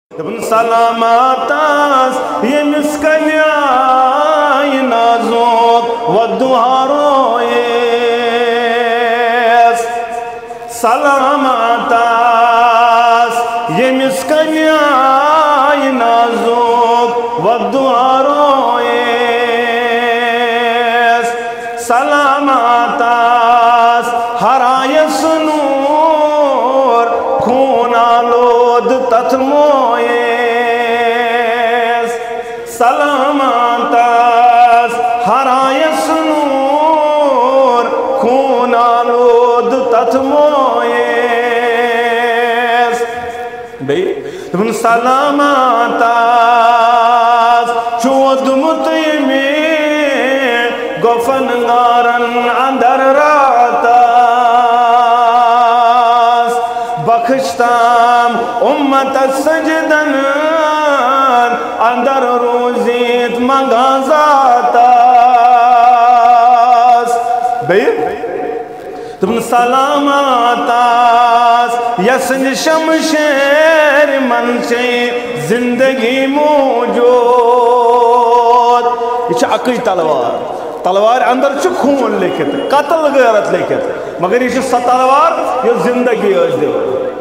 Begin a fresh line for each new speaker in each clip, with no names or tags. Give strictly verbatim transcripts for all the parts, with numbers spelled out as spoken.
دپن سلامات یمس کلیائی نازک ودہارویس سلامات یمس کلیائی نازک ودہارویس سلامات ہرائس نور خون آلود تتھ مویس سلامات ہرائس نور خون آلود تتھ مویس بھئی تم سلامات چودمت میں گفن غارن اندر راتاس بخشتام امت سجدن اندر روزیت مغازاتاس بھئی تم سلاماتاس یسن شمشیر منچے زندگی موجود یہ اکی تلوار تلوار اندر چھ خون لکھت قتل غیرت لکھت مگر یہ سا تلوار یہ زندگی اس دے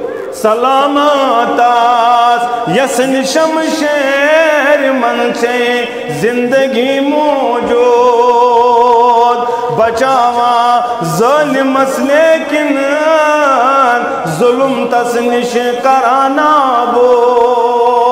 سلاماتاس یسن شمشیر منچے زندگی موجود بچاوا ظالم لیکن ظلم تس نش کرانا بود